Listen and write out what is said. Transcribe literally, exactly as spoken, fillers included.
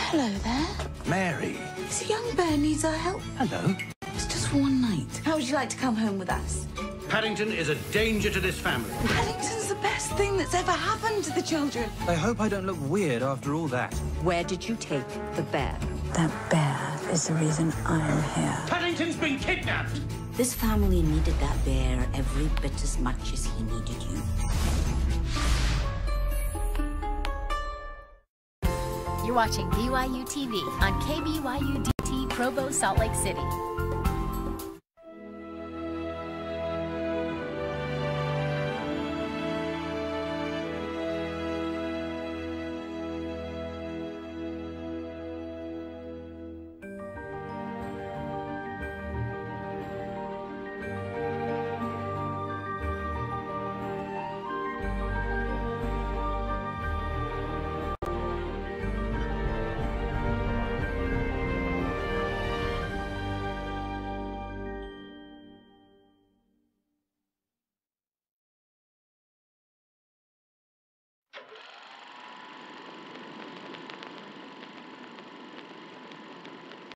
Hello there. Mary. This young bear needs our help. Hello. It's just for one night. How would you like to come home with us? Paddington is a danger to this family. Paddington's the best thing that's ever happened to the children. I hope I don't look weird after all that. Where did you take the bear? That bear is the reason I'm here. Paddington's been kidnapped! This family needed that bear every bit as much as he needed you. You're watching B Y U T V on K B Y U D T Provo, Salt Lake City.